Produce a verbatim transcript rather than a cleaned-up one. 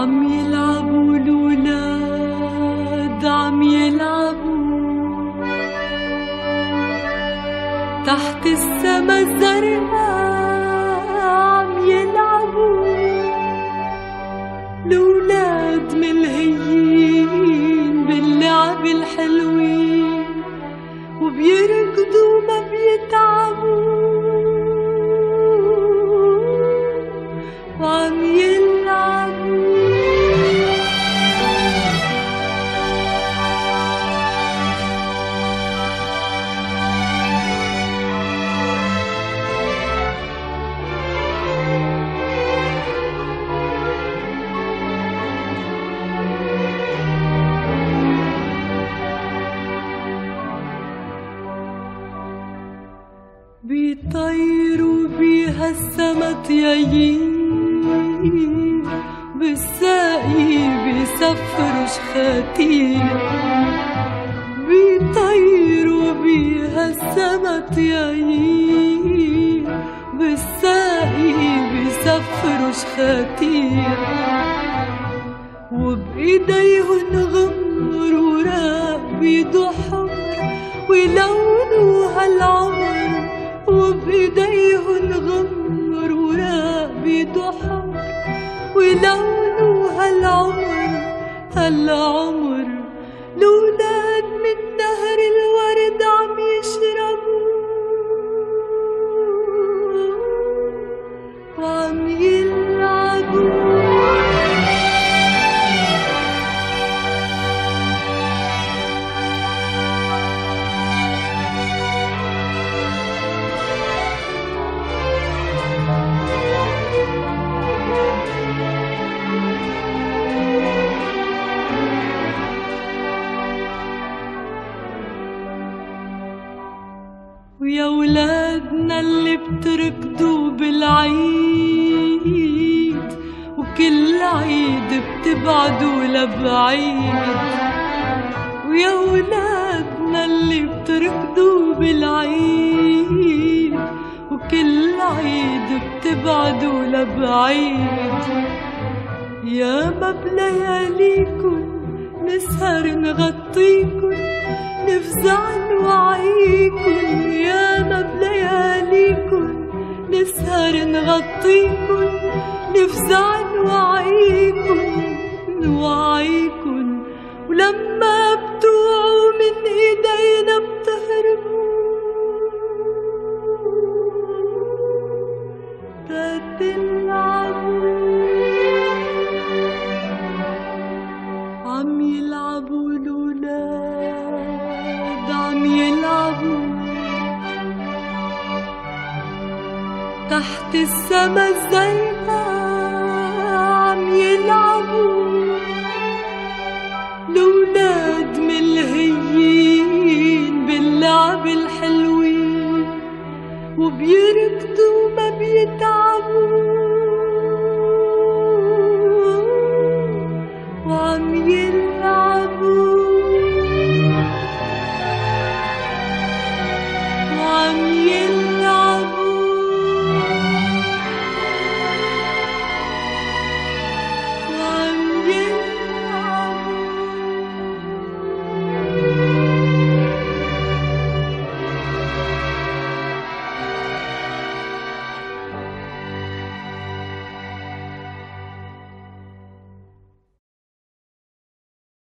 عم يلعبوا الولاد، عم يلعبوا تحت السما الزرقاء، عم يلعبوا الولاد ملهيين باللعب الحلوين، وبيركضوا ما بيتعبوا وعم يلعبوا. بيطيروا بيها السما طيايين، بالساقي بيسفروا شخاتير. بيطيروا بيها السما طيايين، بالساقي بيسفروا شخاتير. وبإيديهن غمر وراق بيدو حمر ويلونوا هالعمر، وبإيديهن غمر وراق بيدو حمر ويلونوا هالعمر هالعمر. الولاد من نهر الورد عم يشربوا وعم يلعبوا. ويا ولادنا اللي بتركضوا بالعيد، وكل عيد بتبعدوا لبعيد. ويا ولادنا اللي بتركضوا بالعيد، وكل عيد بتبعدوا لبعيد. يا ما بلياليكن نسهر نغطيكن، نفزع نوعيكن. يا ما بلياليكن نسهر نغطيكن، نفزع نوعيكن نوعيكن. ولما بتوعوا من ايدينا بتهربوا تتلعبوا. عم يلعبوا الولاد، عم يلعبوا تحت السما الزرقاء.